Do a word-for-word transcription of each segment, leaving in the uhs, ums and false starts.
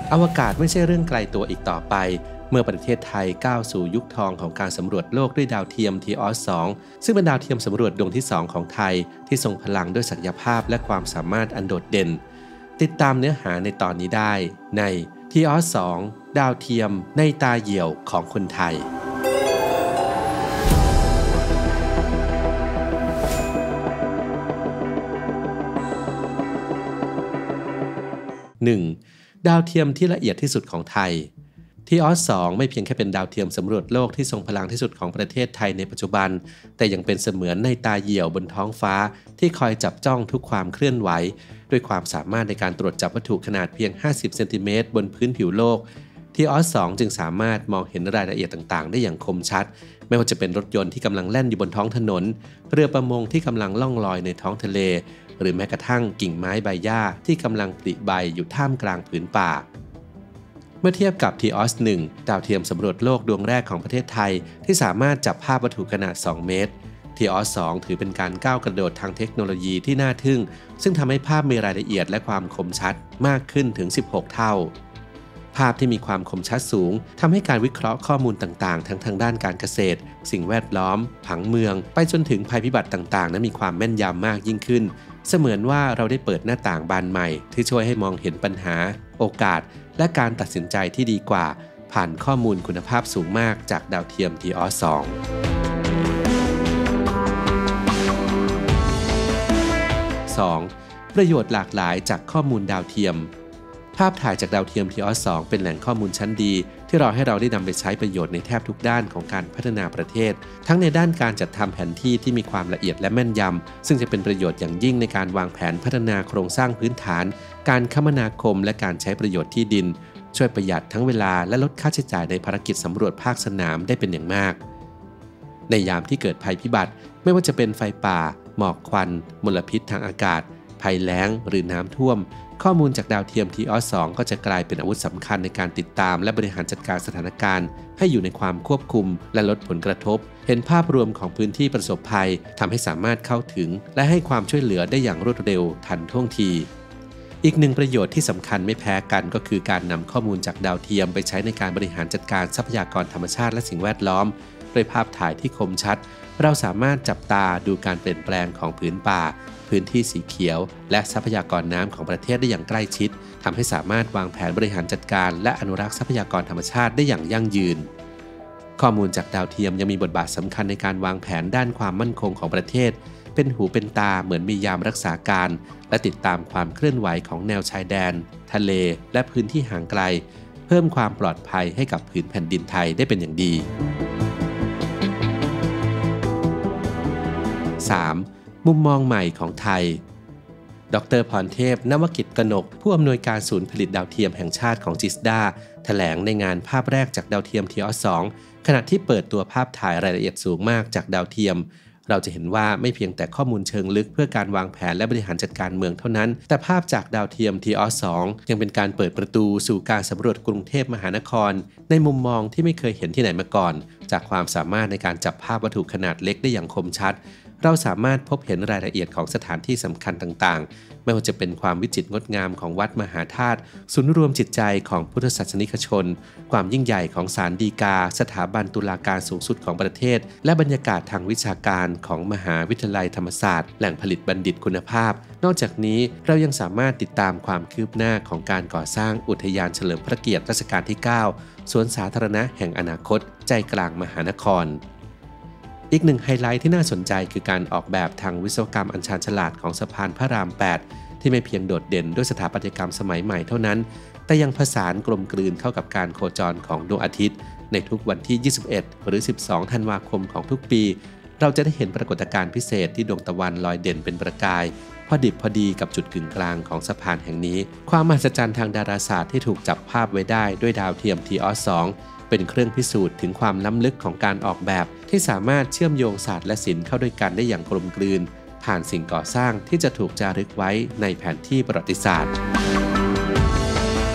อวกาศไม่ใช่เรื่องไกลตัวอีกต่อไปเมื่อประเทศไทยก้าวสู่ยุคทองของการสำรวจโลกด้วยดาวเทียม ที ออส สอง ซึ่งเป็นดาวเทียมสำรวจดวงที่สองของไทยที่ทรงพลังด้วยศักยภาพและความสามารถอันโดดเด่นติดตามเนื้อหาในตอนนี้ได้ใน ที ออส สอง ดาวเทียมในตาเหี่ยวของคนไทยหนึ่ง. ดาวเทียมที่ละเอียดที่สุดของไทย ที ออส สอง ไม่เพียงแค่เป็นดาวเทียมสำรวจโลกที่ทรงพลังที่สุดของประเทศไทยในปัจจุบันแต่ยังเป็นเสมือนในตาเหี่ยวบนท้องฟ้าที่คอยจับจ้องทุกความเคลื่อนไหวด้วยความสามารถในการตรวจจับวัตถุขนาดเพียงห้าสิบเซนติเมตรบนพื้นผิวโลก ที ออส สอง จึงสามารถมองเห็นรายละเอียดต่างๆได้อย่างคมชัดไม่ว่าจะเป็นรถยนต์ที่กำลังแล่นอยู่บนท้องถนนเรือประมงที่กำลังล่องลอยในท้องทะเลหรือแม้กระทั่งกิ่งไม้ใบหญ้าที่กำลังปลิใบอยู่ท่ามกลางผืนป่าเมื่อเทียบกับ ที ออส หนึ่ง ดาวเทียมสำรวจโลกดวงแรกของประเทศไทยที่สามารถจับภาพวัตถุขนาดสองเมตร ที ออส สอง ถือเป็นการก้าวกระโดดทางเทคโนโลยีที่น่าทึ่งซึ่งทำให้ภาพมีรายละเอียดและความคมชัดมากขึ้นถึงสิบหกเท่าภาพที่มีความคมชัดสูงทำให้การวิเคราะห์ข้อมูลต่างๆทั้งทางด้านการเกษตรสิ่งแวดล้อมผังเมืองไปจนถึงภัยพิบัติต่างๆนั้นมีความแม่นยำมากยิ่งขึ้นเสมือนว่าเราได้เปิดหน้าต่างบานใหม่ที่ช่วยให้มองเห็นปัญหาโอกาสและการตัดสินใจที่ดีกว่าผ่านข้อมูลคุณภาพสูงมากจากดาวเทียม ที ออส สอง สอง. ประโยชน์หลากหลายจากข้อมูลดาวเทียมภาพถ่ายจากดาวเทียม ที ออส สอง เป็นแหล่งข้อมูลชั้นดีที่รอให้เราได้นำไปใช้ประโยชน์ในแทบทุกด้านของการพัฒนาประเทศทั้งในด้านการจัดทำแผนที่ที่มีความละเอียดและแม่นยำซึ่งจะเป็นประโยชน์อย่างยิ่งในการวางแผนพัฒนาโครงสร้างพื้นฐานการคมนาคมและการใช้ประโยชน์ที่ดินช่วยประหยัดทั้งเวลาและลดค่าใช้จ่ายในภารกิจสำรวจภาคสนามได้เป็นอย่างมากในยามที่เกิดภัยพิบัติไม่ว่าจะเป็นไฟป่าหมอกควันมลพิษทางอากาศภัยแล้งหรือน้ำท่วมข้อมูลจากดาวเทียม ที ออส สอง ก็จะกลายเป็นอาวุธสำคัญในการติดตามและบริหารจัดการสถานการณ์ให้อยู่ในความควบคุมและลดผลกระทบเห็นภาพรวมของพื้นที่ประสบภัยทำให้สามารถเข้าถึงและให้ความช่วยเหลือได้อย่างรวดเร็วทันท่วงทีอีกหนึ่งประโยชน์ที่สำคัญไม่แพ้กันก็คือการนำข้อมูลจากดาวเทียมไปใช้ในการบริหารจัดการทรัพยากรธรรมชาติและสิ่งแวดล้อมด้วยภาพถ่ายที่คมชัดเราสามารถจับตาดูการเปลี่ยนแปลงของผืนป่าพื้นที่สีเขียวและทรัพยากรน้ำของประเทศได้อย่างใกล้ชิดทำให้สามารถวางแผนบริหารจัดการและอนุรักษ์ทรัพยากรธรรมชาติได้อย่างยั่งยืนข้อมูลจากดาวเทียมยังมีบทบาทสำคัญในการวางแผนด้านความมั่นคงของประเทศเป็นหูเป็นตาเหมือนมียามรักษาการและติดตามความเคลื่อนไหวของแนวชายแดนทะเลและพื้นที่ห่างไกลเพิ่มความปลอดภัยให้กับผืนแผ่นดินไทยได้เป็นอย่างดี สาม. มุมมองใหม่ของไทยดร.พรเทพ นวกิจกนกผู้อำนวยการศูนย์ผลิตดาวเทียมแห่งชาติของจิสดาแถลงในงานภาพแรกจากดาวเทียม ที ออส สอง ขณะที่เปิดตัวภาพถ่ายรายละเอียดสูงมากจากดาวเทียมเราจะเห็นว่าไม่เพียงแต่ข้อมูลเชิงลึกเพื่อการวางแผนและบริหารจัดการเมืองเท่านั้นแต่ภาพจากดาวเทียม ที ออส สอง ยังเป็นการเปิดประตูสู่การสำรวจกรุงเทพมหานครในมุมมองที่ไม่เคยเห็นที่ไหนมาก่อนจากความสามารถในการจับภาพวัตถุขนาดเล็กได้อย่างคมชัดเราสามารถพบเห็นรายละเอียดของสถานที่สำคัญต่างๆไม่ว่าจะเป็นความวิจิตรงดงามของวัดมหาธาตุศูนย์รวมจิตใจของพุทธศาสนิกชนความยิ่งใหญ่ของศาลฎีกาสถาบันตุลาการสูงสุดของประเทศและบรรยากาศทางวิชาการของมหาวิทยาลัยธรรมศาสตร์แหล่งผลิตบัณฑิตคุณภาพนอกจากนี้เรายังสามารถติดตามความคืบหน้าของการก่อสร้างอุทยานเฉลิมพระเกียรติรัชกาลที่เก้าสวนสาธารณะแห่งอนาคตใจกลางมหานครอีกหนึ่งไฮไลท์ที่น่าสนใจคือการออกแบบทางวิศวกรรมอันชาญฉลาดของสะพานพระราม แปดที่ไม่เพียงโดดเด่นด้วยสถาปัตยกรรมสมัยใหม่เท่านั้นแต่ยังผสานกลมกลืนเข้ากับการโคจรของดวงอาทิตย์ในทุกวันที่ยี่สิบเอ็ดหรือสิบสองธันวาคมของทุกปีเราจะได้เห็นปรากฏการณ์พิเศษที่ดวงตะวันลอยเด่นเป็นประกายพอดิบพอดีกับจุดกึ่งกลางของสะพานแห่งนี้ความมหัศจรรย์ทางดาราศาสตร์ที่ถูกจับภาพไว้ได้ด้วยดาวเทียม ที ออส สองเป็นเครื่องพิสูจน์ถึงความล้ำลึกของการออกแบบที่สามารถเชื่อมโยงศาสตร์และศิลป์เข้าด้วยกันได้อย่างกลมกลืนผ่านสิ่งก่อสร้างที่จะถูกจารึกไว้ในแผนที่ประวัติศาสตร์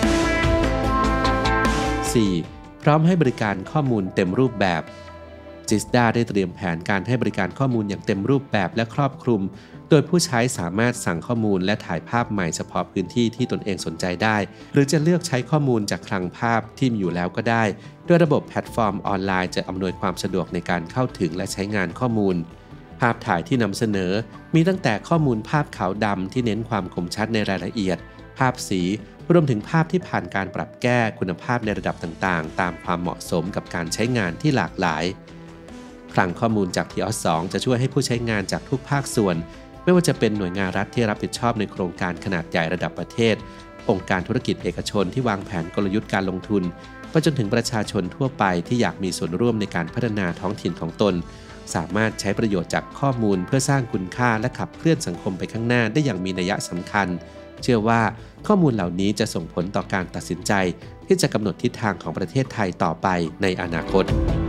สี่. พร้อมให้บริการข้อมูลเต็มรูปแบบจิสดาได้เตรียมแผนการให้บริการข้อมูลอย่างเต็มรูปแบบและครอบคลุมโดยผู้ใช้สามารถสั่งข้อมูลและถ่ายภาพใหม่เฉพาะพื้นที่ที่ตนเองสนใจได้หรือจะเลือกใช้ข้อมูลจากคลังภาพที่มีอยู่แล้วก็ได้โดยระบบแพลตฟอร์มออนไลน์จะอำนวยความสะดวกในการเข้าถึงและใช้งานข้อมูลภาพถ่ายที่นำเสนอมีตั้งแต่ข้อมูลภาพขาวดำที่เน้นความคมชัดในรายละเอียดภาพสีรวมถึงภาพที่ผ่านการปรับแก้คุณภาพในระดับต่างๆตามความเหมาะสมกับการใช้งานที่หลากหลายคลังข้อมูลจาก ที อี โอ เอส สอง จะช่วยให้ผู้ใช้งานจากทุกภาคส่วนไม่ว่าจะเป็นหน่วยงานรัฐที่รับผิดชอบในโครงการขนาดใหญ่ระดับประเทศองค์การธุรกิจเอกชนที่วางแผนกลยุทธ์การลงทุนไปจนถึงประชาชนทั่วไปที่อยากมีส่วนร่วมในการพัฒนาท้องถิ่นของตนสามารถใช้ประโยชน์จากข้อมูลเพื่อสร้างคุณค่าและขับเคลื่อนสังคมไปข้างหน้าได้อย่างมีนัยสำคัญเชื่อว่าข้อมูลเหล่านี้จะส่งผลต่อการตัดสินใจที่จะกำหนดทิศทางของประเทศไทยต่อไปในอนาคต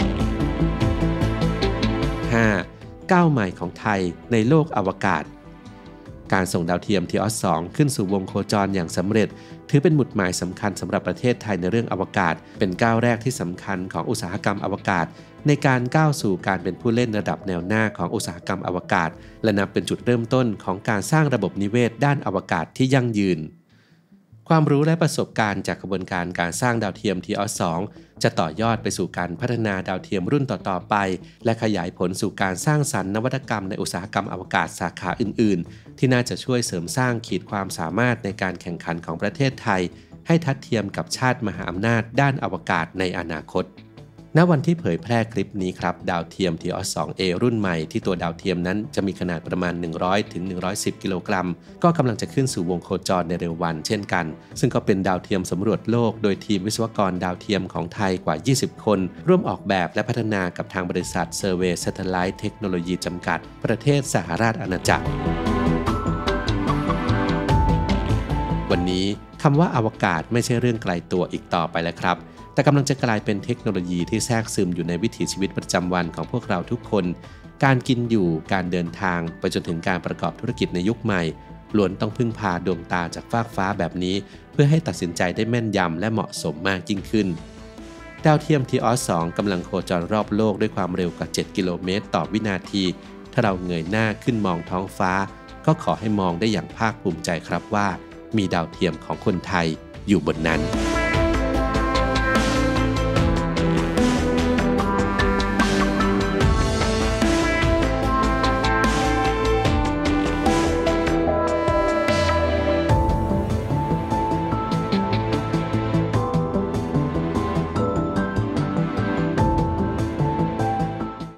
ห้า ก้าวใหม่ของไทยในโลกอวกาศการส่งดาวเทียม ที อี โอ เอส สอง ขึ้นสู่วงโคจรอย่างสำเร็จถือเป็นหมุดหมายสำคัญสำหรับประเทศไทยในเรื่องอวกาศเป็นก้าวแรกที่สำคัญของอุตสาหกรรมอวกาศในการก้าวสู่การเป็นผู้เล่นระดับแนวหน้าของอุตสาหกรรมอวกาศและนับเป็นจุดเริ่มต้นของการสร้างระบบนิเวศด้านอวกาศที่ยั่งยืนความรู้และประสบการณ์จากกระบวนการการสร้างดาวเทียม ที อี โอ เอส สอง จะต่อยอดไปสู่การพัฒนาดาวเทียมรุ่นต่อๆไปและขยายผลสู่การสร้างสรรค์นวัตกรรมในอุตสาหกรรมอวกาศสาขาอื่นๆที่น่าจะช่วยเสริมสร้างขีดความสามารถในการแข่งขันของประเทศไทยให้ทัดเทียมกับชาติมหาอำนาจด้านอวกาศในอนาคตณวันที่เผยแพร่คลิปนี้ครับดาวเทียม ที อี โอ เอส สอง เอ รุ่นใหม่ที่ตัวดาวเทียมนั้นจะมีขนาดประมาณ หนึ่งร้อยถึงหนึ่งร้อยสิบ กิโลกรัมก็กำลังจะขึ้นสู่วงโคจรในเร็ววันเช่นกันซึ่งก็เป็นดาวเทียมสำรวจโลกโดยทีมวิศวกรดาวเทียมของไทยกว่า ยี่สิบ คนร่วมออกแบบและพัฒนากับทางบริษัท Survey Satellite Technology จำกัดประเทศสหราชอาณาจักรวันนี้คำว่าอวกาศไม่ใช่เรื่องไกลตัวอีกต่อไปแล้วครับแต่กำลังจะกลายเป็นเทคโนโลยีที่แทรกซึมอยู่ในวิถีชีวิตประจำวันของพวกเราทุกคนการกินอยู่การเดินทางไปจนถึงการประกอบธุรกิจในยุคใหม่ล้วนต้องพึ่งพาดวงตาจากฟากฟ้าแบบนี้เพื่อให้ตัดสินใจได้แม่นยำและเหมาะสมมากยิ่งขึ้นดาวเทียม ที อี โอ เอส สอง กำลังโคจรรอบโลกด้วยความเร็วกว่าเจ็ดกิโลเมตรต่อวินาทีถ้าเราเงยหน้าขึ้นมองท้องฟ้าก็ขอให้มองได้อย่างภาคภูมิใจครับว่ามีดาวเทียมของคนไทยอยู่บนนั้น